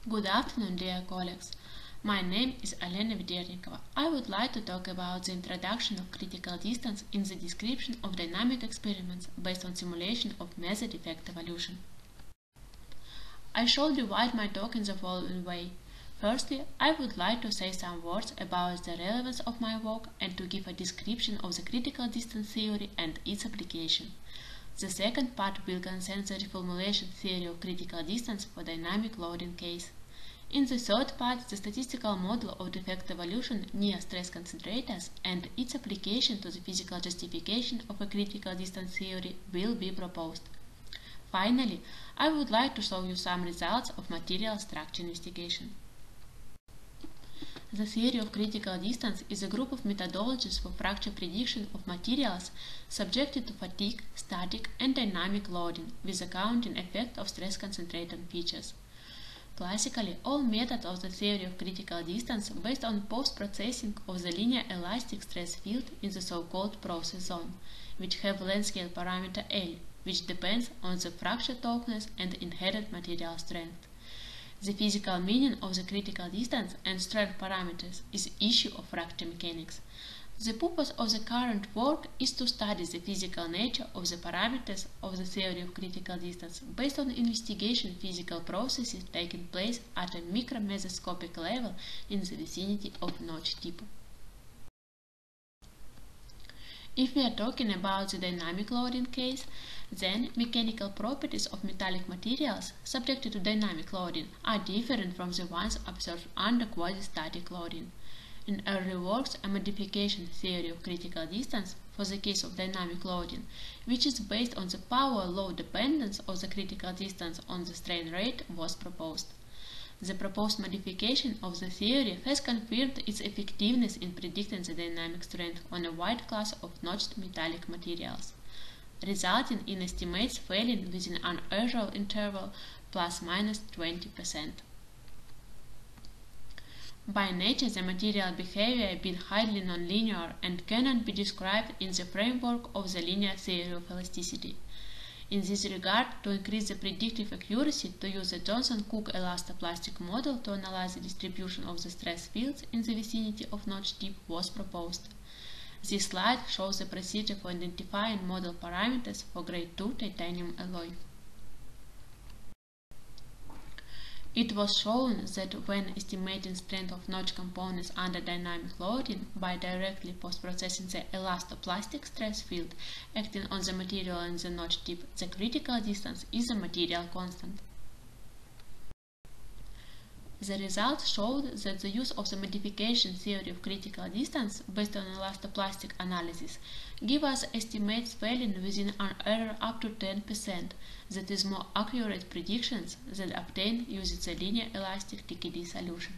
Good afternoon, dear colleagues. My name is Vedernikova. I would like to talk about the introduction of critical distance in the description of dynamic experiments based on simulation of mesodefect evolution. I shall divide my talk in the following way. Firstly, I would like to say some words about the relevance of my work and to give a description of the critical distance theory and its application. The second part will concern the reformulation theory of critical distance for dynamic loading case. In the third part, the statistical model of defect evolution near stress concentrators and its application to the physical justification of a critical distance theory will be proposed. Finally, I would like to show you some results of material structure investigation. The theory of critical distance is a group of methodologies for fracture prediction of materials subjected to fatigue, static, and dynamic loading with a counting effect of stress concentrator features. Classically, all methods of the theory of critical distance based on post-processing of the linear elastic stress field in the so-called process zone, which have length scale parameter L, which depends on the fracture toughness and inherent material strength. The physical meaning of the critical distance and strength parameters is issue of fracture mechanics. The purpose of the current work is to study the physical nature of the parameters of the theory of critical distance based on investigation physical processes taking place at a micromesoscopic level in the vicinity of notch tip. If we are talking about the dynamic loading case, then mechanical properties of metallic materials subjected to dynamic loading are different from the ones observed under quasi-static loading. In early works, a modification theory of critical distance for the case of dynamic loading, which is based on the power-law dependence of the critical distance on the strain rate, was proposed. The proposed modification of the theory has confirmed its effectiveness in predicting the dynamic strength on a wide class of notched metallic materials, resulting in estimates failing within an error interval plus minus 20%. By nature, the material behavior being highly nonlinear and cannot be described in the framework of the linear theory of elasticity. In this regard, to increase the predictive accuracy, to use the Johnson-Cook elastoplastic model to analyze the distribution of the stress fields in the vicinity of notch tip was proposed. This slide shows the procedure for identifying model parameters for grade 2 titanium alloy. It was shown that when estimating strength of notch components under dynamic loading by directly post-processing the elastoplastic stress field acting on the material in the notch tip, the critical distance is a material constant. The results showed that the use of the modification theory of critical distance based on elastoplastic analysis give us estimates failing within an error up to 10%, that is more accurate predictions than obtained using the linear elastic TKD solution.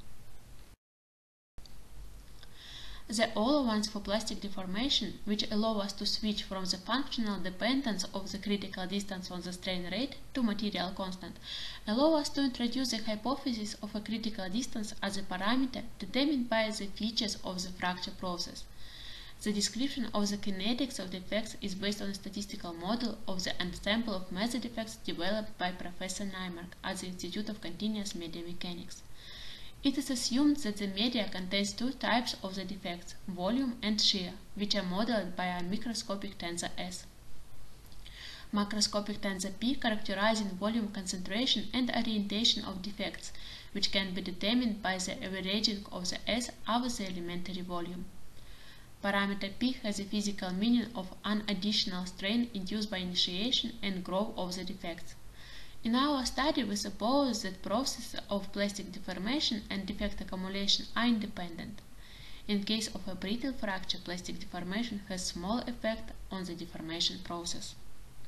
The allowance for plastic deformation, which allow us to switch from the functional dependence of the critical distance on the strain rate to material constant, allow us to introduce the hypothesis of a critical distance as a parameter determined by the features of the fracture process. The description of the kinetics of defects is based on a statistical model of the ensemble of mesodefects developed by Professor Nymark at the Institute of Continuous Media Mechanics. It is assumed that the media contains two types of the defects, volume and shear, which are modeled by a microscopic tensor S. Macroscopic tensor P characterizing volume concentration and orientation of defects, which can be determined by the averaging of the S over the elementary volume. Parameter P has a physical meaning of an additional strain induced by initiation and growth of the defects. In our study, we suppose that processes of plastic deformation and defect accumulation are independent. In case of a brittle fracture, plastic deformation has small effect on the deformation process.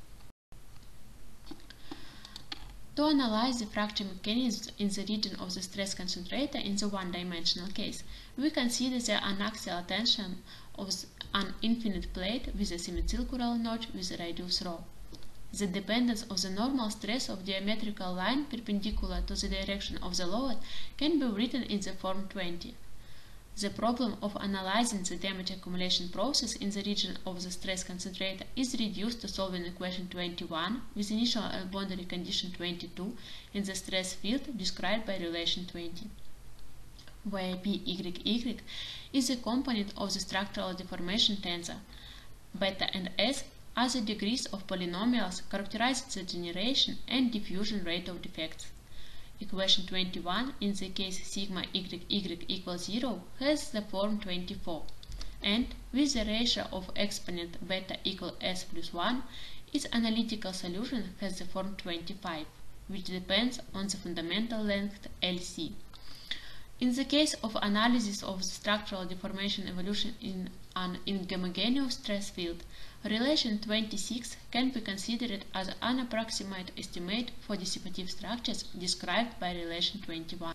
To analyze the fracture mechanisms in the region of the stress concentrator in the one-dimensional case, we consider the anaxial tension of an infinite plate with a semicircular notch with a radius ρ. The dependence of the normal stress of geometrical line perpendicular to the direction of the load can be written in the form 20. The problem of analyzing the damage accumulation process in the region of the stress concentrator is reduced to solving equation 21 with initial boundary condition 22 in the stress field described by relation 20, where Pyyy is a component of the structural deformation tensor. Beta and S are the degrees of polynomials characterizing the generation and diffusion rate of defects. Equation 21, in the case sigma y equals 0, has the form 24, and with the ratio of exponent beta equal s plus 1, its analytical solution has the form 25, which depends on the fundamental length Lc. In the case of analysis of the structural deformation evolution in an inhomogeneous stress field, relation 26 can be considered as an approximate estimate for dissipative structures described by relation 21.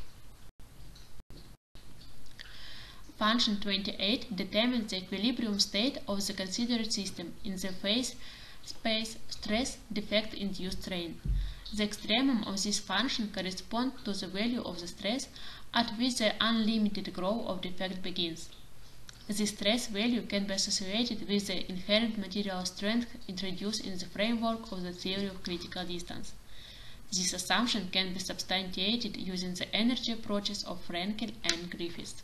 Function 28 determines the equilibrium state of the considered system in the phase space stress defect-induced strain. The extremum of this function corresponds to the value of the stress at which the unlimited growth of defect begins. This stress value can be associated with the inherent material strength introduced in the framework of the theory of critical distance. This assumption can be substantiated using the energy approaches of Frenkel and Griffiths.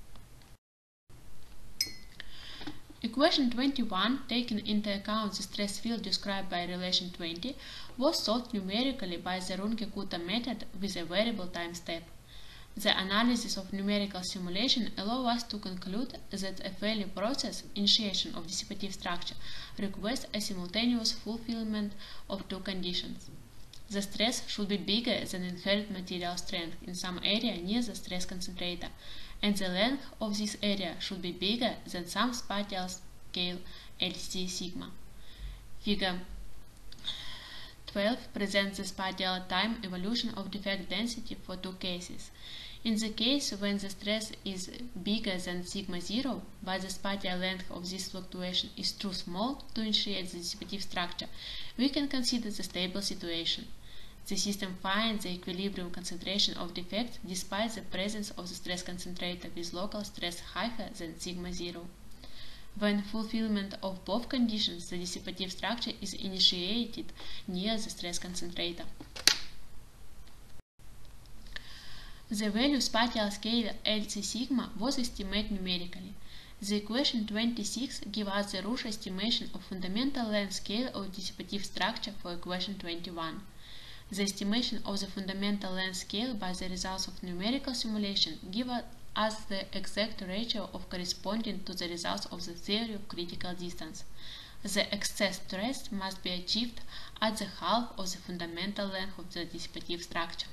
Equation 21, taking into account the stress field described by relation 20, was solved numerically by the Runge-Kutta method with a variable time step. The analysis of numerical simulation allows us to conclude that a failure process, initiation of dissipative structure, requires a simultaneous fulfillment of two conditions. The stress should be bigger than inherent material strength in some area near the stress concentrator, and the length of this area should be bigger than some spatial scale Lc sigma. Figure 12 presents the spatial time evolution of defect density for two cases. In the case when the stress is bigger than sigma 0, but the spatial length of this fluctuation is too small to initiate the dissipative structure, we can consider the stable situation. The system finds the equilibrium concentration of defects despite the presence of the stress concentrator with local stress higher than sigma 0. When fulfillment of both conditions, the dissipative structure is initiated near the stress concentrator. The value spatial scale Lc sigma was estimated numerically. The equation 26 gives us the Rouche estimation of fundamental length scale of dissipative structure for equation 21. The estimation of the fundamental length scale by the results of numerical simulation gives us the exact ratio of corresponding to the results of the theory of critical distance. The excess stress must be achieved at the half of the fundamental length of the dissipative structure.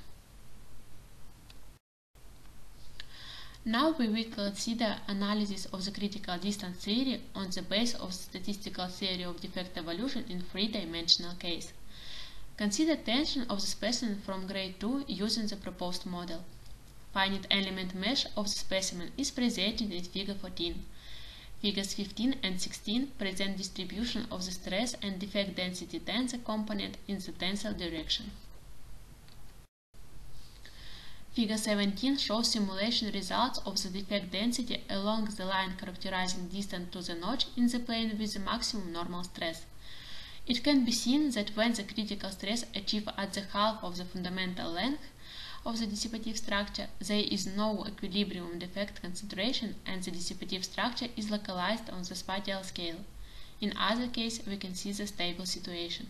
Now we will consider analysis of the critical distance theory on the basis of statistical theory of defect evolution in three-dimensional case. Consider tension of the specimen from grade 2 using the proposed model. Finite element mesh of the specimen is presented in figure 14. Figures 15 and 16 present distribution of the stress and defect density tensor component in the tensor direction. Figure 17 shows simulation results of the defect density along the line characterizing distance to the notch in the plane with the maximum normal stress. It can be seen that when the critical stress achieved at the half of the fundamental length of the dissipative structure, there is no equilibrium defect concentration and the dissipative structure is localized on the spatial scale. In other case, we can see the stable situation.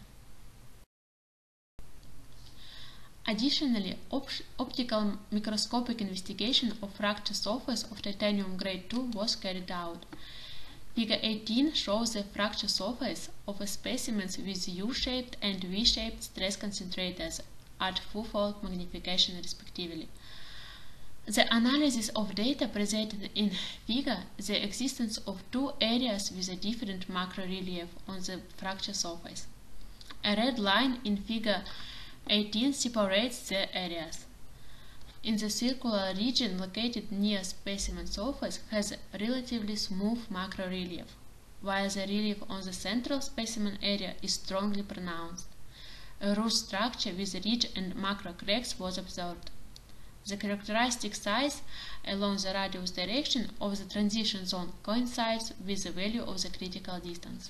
Additionally, optical microscopic investigation of fracture surface of titanium grade 2 was carried out. Figure 18 shows the fracture surface of specimens with U-shaped and V-shaped stress concentrators at fourfold magnification respectively. The analysis of data presented in figure the existence of two areas with a different macro relief on the fracture surface. A red line in figure 18 separates the areas. In the circular region located near specimen surface has a relatively smooth macro relief, while the relief on the central specimen area is strongly pronounced. A root structure with ridge and macro cracks was observed. The characteristic size along the radius direction of the transition zone coincides with the value of the critical distance.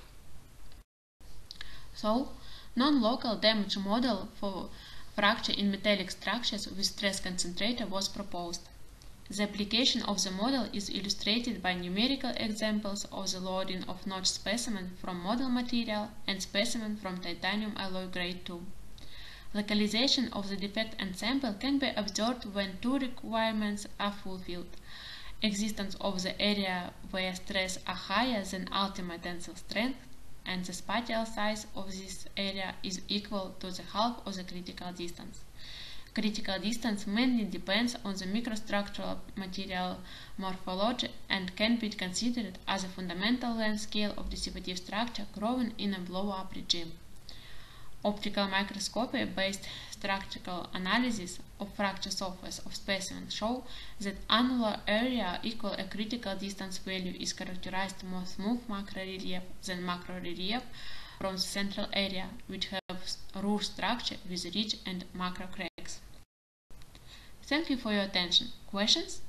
So, non-local damage model for fracture in metallic structures with stress concentrator was proposed. The application of the model is illustrated by numerical examples of the loading of notched specimen from model material and specimen from titanium alloy grade 2. Localization of the defect and sample can be observed when two requirements are fulfilled: existence of the area where stress are higher than ultimate tensile strength, and the spatial size of this area is equal to the half of the critical distance. Critical distance mainly depends on the microstructural material morphology and can be considered as a fundamental length scale of dissipative structure growing in a blow-up regime. Optical microscopy-based structural analysis of fracture surface of specimens show that annular area equal a critical distance value is characterized more smooth macrorelief than macrorelief from the central area, which has roof structure with ridge and macro cracks. Thank you for your attention. Questions?